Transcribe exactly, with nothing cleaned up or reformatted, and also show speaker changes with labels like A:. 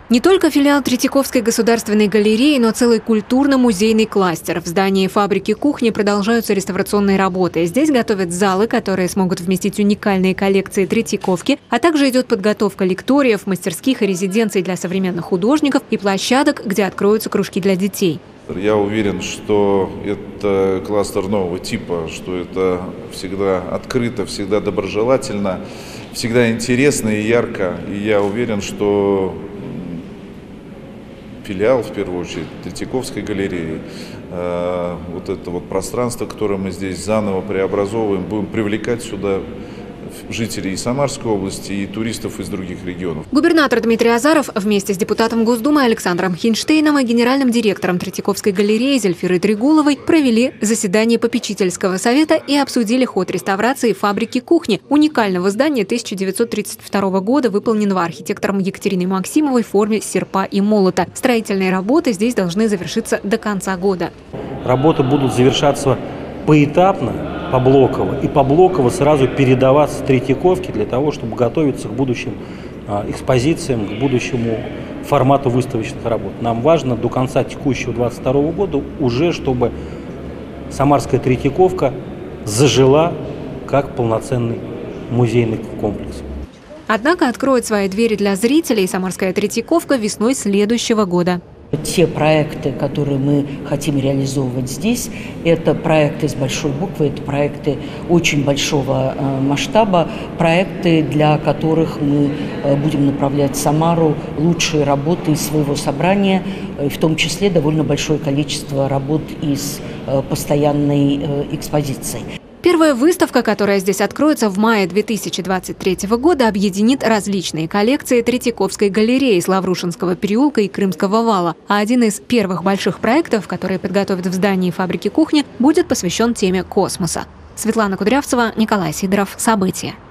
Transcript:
A: Не только филиал Третьяковской государственной галереи, но целый культурно-музейный кластер. В здании фабрики кухни продолжаются реставрационные работы. Здесь готовят залы, которые смогут вместить уникальные коллекции Третьяковки, а также идет подготовка лекториев, мастерских и резиденций для современных художников и площадок, где откроются кружки для детей.
B: Я уверен, что это кластер нового типа, что это всегда открыто, всегда доброжелательно, всегда интересно и ярко. И я уверен, что филиал, в первую очередь, Третьяковской галереи, э, вот это вот пространство, которое мы здесь заново преобразовываем, будем привлекать сюда жителей и Самарской области, и туристов из других регионов.
A: Губернатор Дмитрий Азаров вместе с депутатом Госдумы Александром Хинштейном и генеральным директором Третьяковской галереи Зельфирой Трегуловой провели заседание попечительского совета и обсудили ход реставрации фабрики кухни, уникального здания тысяча девятьсот тридцать второго года, выполненного архитектором Екатериной Максимовой в форме серпа и молота. Строительные работы здесь должны завершиться до конца года.
C: Работы будут завершаться поэтапно, поблоково, и поблоково сразу передаваться Третьяковке для того, чтобы готовиться к будущим экспозициям, к будущему формату выставочных работ. Нам важно до конца текущего двадцать второго года уже, чтобы Самарская Третьяковка зажила как полноценный музейный комплекс.
A: Однако откроет свои двери для зрителей Самарская Третьяковка весной следующего года.
D: Те проекты, которые мы хотим реализовывать здесь, это проекты с большой буквы, это проекты очень большого масштаба, проекты, для которых мы будем направлять в Самару лучшие работы из своего собрания, в том числе довольно большое количество работ из постоянной экспозиции.
A: Первая выставка, которая здесь откроется в мае две тысячи двадцать третьего года, объединит различные коллекции Третьяковской галереи с Лаврушинского переулка и Крымского вала. А один из первых больших проектов, которые подготовят в здании фабрики кухни, будет посвящен теме космоса. Светлана Кудрявцева, Николай Сидоров. События.